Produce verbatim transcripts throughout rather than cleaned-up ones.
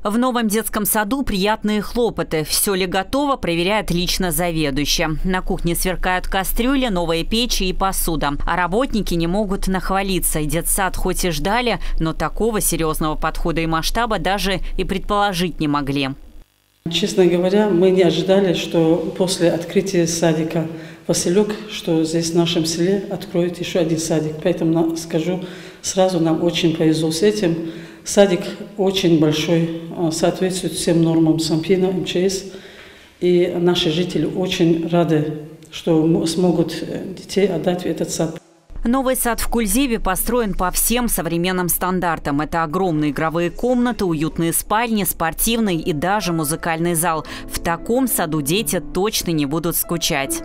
В новом детском саду приятные хлопоты. Все ли готово, проверяет лично заведующая. На кухне сверкают кастрюли, новые печи и посуда. А работники не могут нахвалиться. Детсад хоть и ждали, но такого серьезного подхода и масштаба даже и предположить не могли. Честно говоря, мы не ожидали, что после открытия садика Василек, что здесь в нашем селе откроют еще один садик. Поэтому скажу сразу, нам очень повезло с этим. Садик очень большой, соответствует всем нормам Сампина, эм че эс. И наши жители очень рады, что смогут детей отдать в этот сад. Новый сад в Кульзеве построен по всем современным стандартам. Это огромные игровые комнаты, уютные спальни, спортивный и даже музыкальный зал. В таком саду дети точно не будут скучать.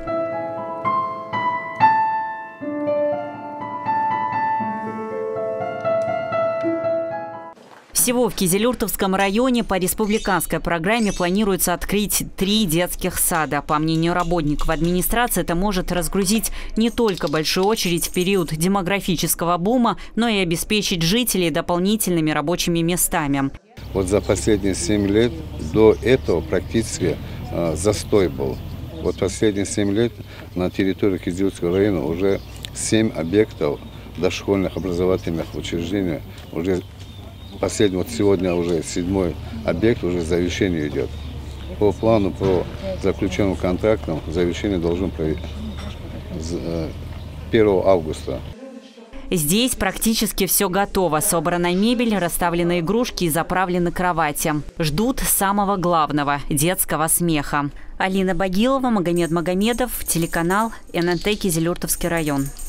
Всего в Кизилюртовском районе по республиканской программе планируется открыть три детских сада. По мнению работников администрации, это может разгрузить не только большую очередь в период демографического бума, но и обеспечить жителей дополнительными рабочими местами. Вот за последние семь лет до этого практически э, застой был. Вот последние семь лет на территории Кизилюртовского района уже семь объектов дошкольных образовательных учреждений уже. Последний, вот сегодня уже седьмой объект, уже завершение идет. По плану, по заключенным контрактам, завершение должен пройти первого августа. Здесь практически все готово. Собрана мебель, расставлены игрушки и заправлены кровати. Ждут самого главного – детского смеха. Алина Багилова, Магомед Магомедов, телеканал эн эн тэ Кизилюртовский район.